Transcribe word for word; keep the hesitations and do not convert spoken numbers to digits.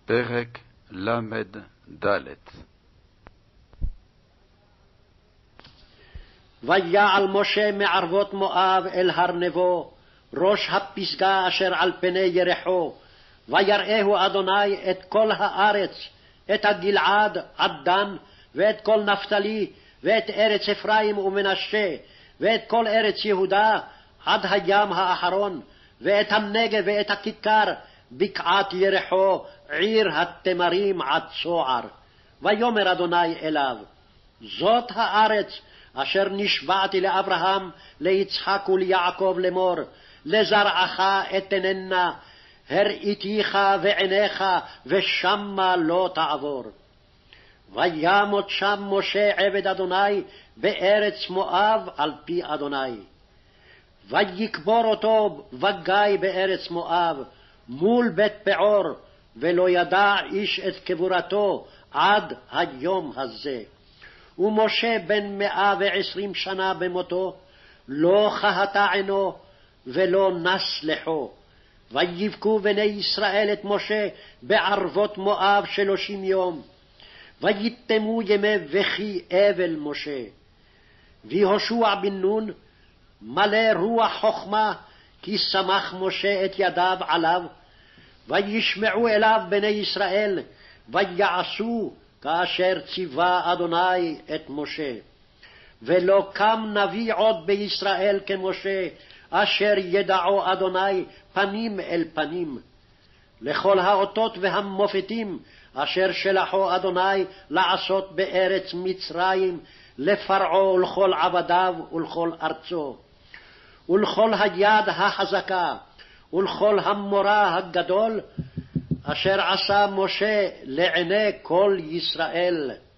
פרק למד ד'. ויעל משה מערבות מואב אל הר נבו, ראש הפסגה אשר על פני ירחו, ויראהו אדוני את כל הארץ, את הגלעד עד דן, ואת כל נפתלי, ואת ארץ אפרים ומנשה, ואת כל ארץ יהודה עד הים האחרון, ואת הנגב ואת הכיכר, בקעת ירחו, עיר התמרים עד צוער. ויאמר אדוני אליו, זאת הארץ אשר נשבעתי לאברהם, ליצחק וליעקב לאמור, לזרעך אתננה, הראיתיך ועיניך, ושמה לא תעבור. וימות שם משה עבד אדוני בארץ מואב על פי אדוני. ויקבור אותו וגיא בארץ מואב, מול בית פעור, ולא ידע איש את קבורתו עד היום הזה. ומשה בן מאה ועשרים שנה במותו, לא חהתה עינו ולא נס לחו. ויבכו בני ישראל את משה בערבות מואב שלושים יום, ויתמו ימי וכי אבל משה. ויהושע בן נון מלא רוח חכמה, כי שמח משה את ידיו עליו. וישמעו אליו בני ישראל, ויעשו כאשר ציווה אדוני את משה. ולא קם נביא עוד בישראל כמשה, אשר ידעו אדוני פנים אל פנים. לכל האותות והמופתים אשר שלחו אדוני לעשות בארץ מצרים, לפרעו ולכל עבדיו ולכל ארצו, ולכל היד החזקה ולכל המורא הגדול, אשר עשה משה לעיני כל ישראל.